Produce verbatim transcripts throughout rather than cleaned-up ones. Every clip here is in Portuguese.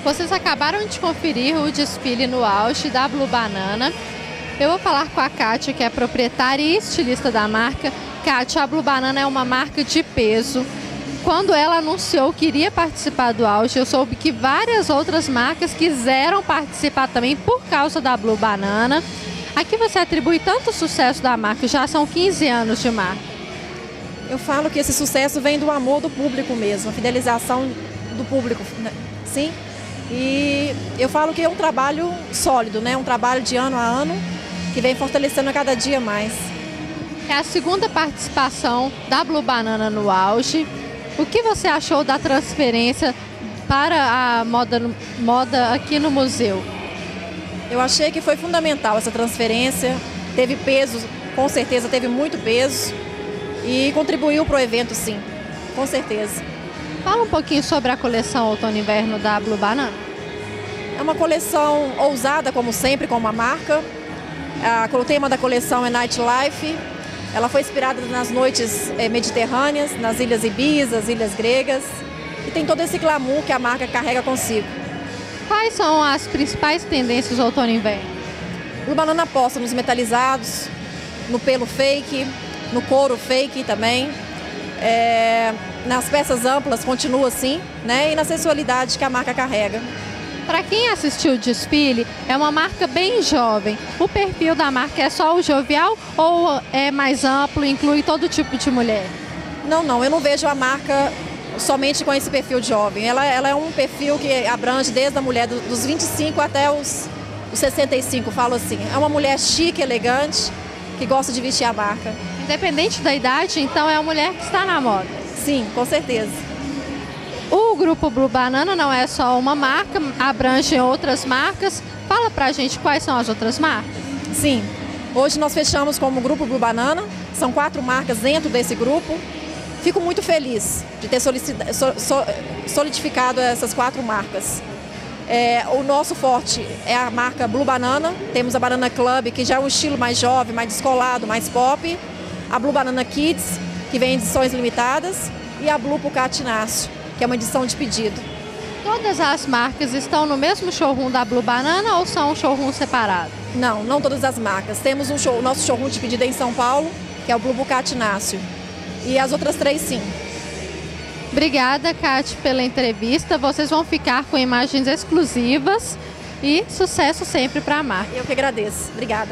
Vocês acabaram de conferir o desfile no auge da Blue Banana. Eu vou falar com a Kátia, que é proprietária e estilista da marca. Kátia, a Blue Banana é uma marca de peso. Quando ela anunciou que iria participar do auge, eu soube que várias outras marcas quiseram participar também por causa da Blue Banana. A que você atribui tanto sucesso da marca? Já são quinze anos de marca. Eu falo que esse sucesso vem do amor do público mesmo, a fidelização do público, né? Sim. E eu falo que é um trabalho sólido, né? Um trabalho de ano a ano que vem fortalecendo a cada dia mais. É a segunda participação da Blue Banana no auge. O que você achou da transferência para a moda, moda aqui no museu? Eu achei que foi fundamental essa transferência. Teve peso, com certeza teve muito peso e contribuiu para o evento, sim, com certeza. Fala um pouquinho sobre a coleção outono e inverno da Blue Banana. É uma coleção ousada, como sempre, como a marca. A, o tema da coleção é Nightlife. Ela foi inspirada nas noites é, mediterrâneas, nas ilhas Ibiza, ilhas gregas. E tem todo esse glamour que a marca carrega consigo. Quais são as principais tendências outono e inverno? Blue Banana aposta nos metalizados, no pelo fake, no couro fake também. É, nas peças amplas continua assim, né? E na sensualidade que a marca carrega. Para quem assistiu o desfile, é uma marca bem jovem. O perfil da marca é só o jovial ou é mais amplo, inclui todo tipo de mulher? Não, não, eu não vejo a marca somente com esse perfil jovem. Ela, ela é um perfil que abrange desde a mulher do, dos vinte e cinco até os, os sessenta e cinco, falo assim. É uma mulher chique, elegante, que gosta de vestir a marca. Independente da idade, então é a mulher que está na moda? Sim, com certeza. O grupo Blue Banana não é só uma marca, abrange outras marcas. Fala pra gente quais são as outras marcas. Sim, hoje nós fechamos como grupo Blue Banana, são quatro marcas dentro desse grupo. Fico muito feliz de ter solidificado essas quatro marcas. É, o nosso forte é a marca Blue Banana, temos a Banana Club, que já é um estilo mais jovem, mais descolado, mais pop. A Blue Banana Kids, que vem em edições limitadas, e a Blue Pucati Inácio, que é uma edição de pedido. Todas as marcas estão no mesmo showroom da Blue Banana ou são um showroom separado? Não, não todas as marcas. Temos um show, o nosso showroom de pedido é em São Paulo, que é o Blue Pucati Inácio. E as outras três, sim. Obrigada, Kátia, pela entrevista. Vocês vão ficar com imagens exclusivas e sucesso sempre para a marca. Eu que agradeço. Obrigada.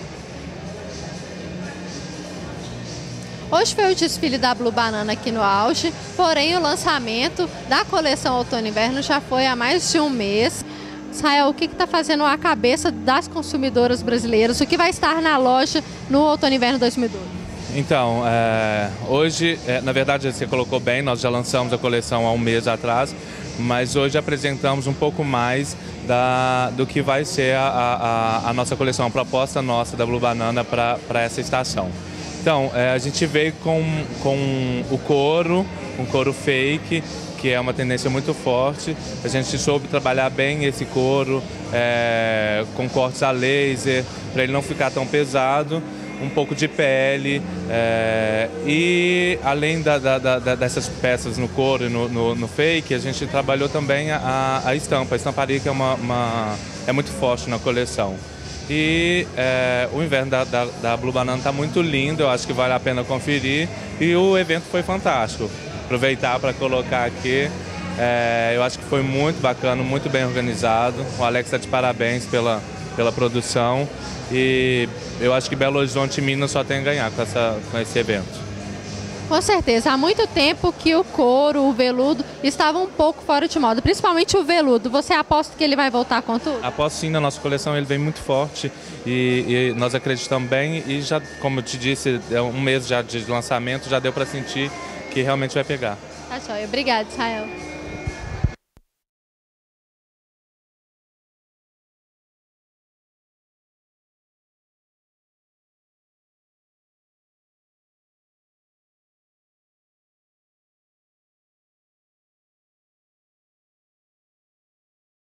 Hoje foi o desfile da Blue Banana aqui no auge, porém o lançamento da coleção outono e inverno já foi há mais de um mês. Israel, o que está fazendo a cabeça das consumidoras brasileiras? O que vai estar na loja no outono e inverno dois mil e doze? Então, é, hoje, é, na verdade você colocou bem, nós já lançamos a coleção há um mês atrás, mas hoje apresentamos um pouco mais da, do que vai ser a, a, a nossa coleção, a proposta nossa da Blue Banana para essa estação. Então, é, a gente veio com, com o couro, um couro fake, que é uma tendência muito forte. A gente soube trabalhar bem esse couro, é, com cortes a laser, para ele não ficar tão pesado. Um pouco de pele, é, e além da, da, da, dessas peças no couro e no, no, no fake, a gente trabalhou também a, a estampa, a estamparia, que é, uma, uma, é muito forte na coleção. E é, o inverno da, da, da Blue Banana está muito lindo, eu acho que vale a pena conferir, e o evento foi fantástico. Aproveitar para colocar aqui, é, eu acho que foi muito bacana, muito bem organizado. O Alex está de parabéns pela, pela produção. E eu acho que Belo Horizonte e Minas só tem a ganhar com, essa, com esse evento. Com certeza, há muito tempo que o couro, o veludo, estavam um pouco fora de moda, principalmente o veludo. Você aposta que ele vai voltar com tudo? Aposto sim, na nossa coleção ele vem muito forte e, e nós acreditamos bem, e já, como eu te disse, é um mês já de lançamento, já deu para sentir que realmente vai pegar. Tá joia, obrigada, Israel.